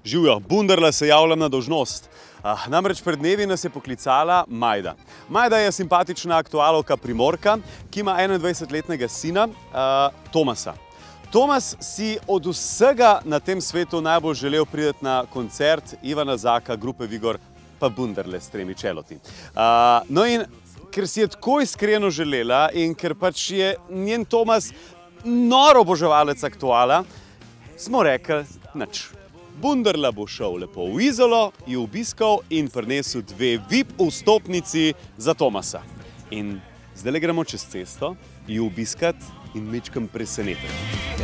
Živjo, bunderla se javljam na dolžnost. Namreč pred dnevi nas je poklicala Majda. Majda je simpatična aktualovka Primorka, ki ima 21-letnega sina, Tomasa. Tomas si od vsega na tem svetu najbolj želel priti na koncert Ivana Zaka, grupe Vigor, pa bunderle s 3 čeloti. No in ker si je tako iskreno želela in ker pač je njen Tomas noro oboževalec aktuala, smo rekli, nič. Bunderla bo šel lepo v Izolo, jo obiskal in prinesel 2 VIP vstopnici za Tomasa. In zdaj gremo čez cesto, jo obiskat in mečkam presenetiti.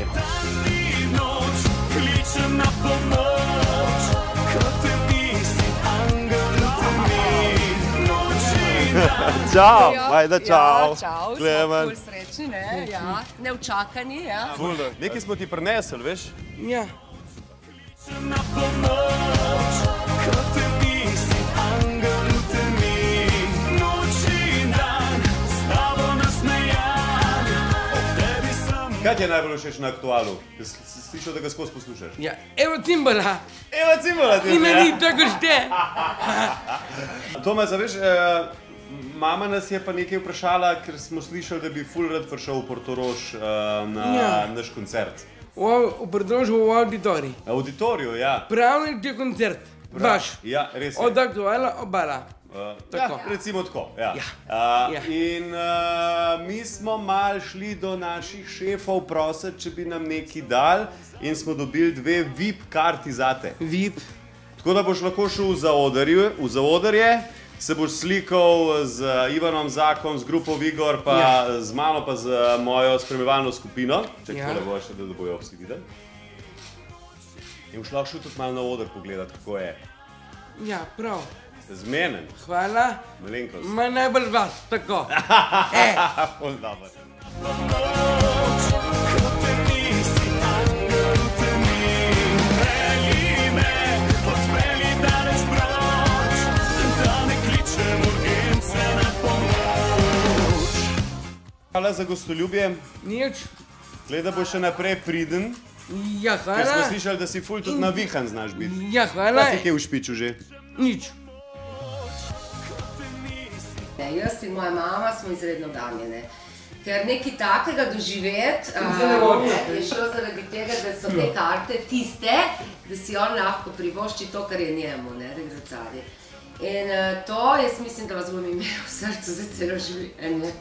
Čau, Majda, čau. Čau, smo bolj srečni, ne? Ja, neučakani, ja. Nekaj smo ti prinesli, veš? Ja. Kaj ti je najbolj všeč na aktualu? Si slišal, da ga skozi poslušaš? Ja, evo Cimbala. Evo Cimbala ti je, Ime ni tako šte. Tomas, a veš, mama nas je pa nekaj vprašala, ker smo slišali, da bi ful rad prišel v Portorož na naš koncert. V Portorožu v auditoriju. Auditoriju, ja. Pravi ti koncert, vaš. Ja, res je. Od aktuala obala. Ja, recimo tako, ja. In mi smo malo šli do naših šefov prositi, če bi nam nekaj dali in smo dobili 2 VIP karti zate. VIP. Tako da boš lahko šel v zaodrje, se boš slikal z Ivanom Zakom, z grupo Vigor, pa z mano, pa z mojo spremljevalno skupino. Čekaj, da boš še, da bojo vsi videli. In boš lahko šel tudi malo na oder pogledati, kako je. Ja, prav. Ste zmenen. Hvala. Malenkost. Ma najbolj vas, tako. Ful dober. Hvala za gostoljubje. Nič. Gleda bo še naprej priden. Ja, hvala. Ker smo slišali, da si ful tudi navihan znaš biti. Ja, hvala. Kaj si kaj v špiču že? Nič. Jaz in moja mama smo izredno ganjene. Ker nekaj takega doživeti je šlo zaradi tega, da so te karte tiste, da si on lahko privošči to, kar je njemu, ne, da gre cari. In to, jaz mislim, da vas bom imel v srcu za celo življenje.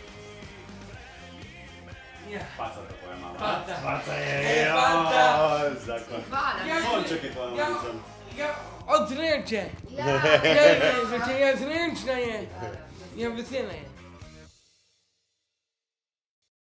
Paca tako je mama. Paca je, zakon. Sonček je tvoja mamica. Ja, od sreče. Ja, srečna je. Ja, vesela je.